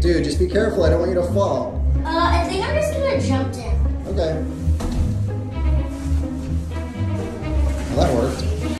Dude, just be careful. I don't want you to fall. I think I'm just gonna jump down. Okay. Well, that worked.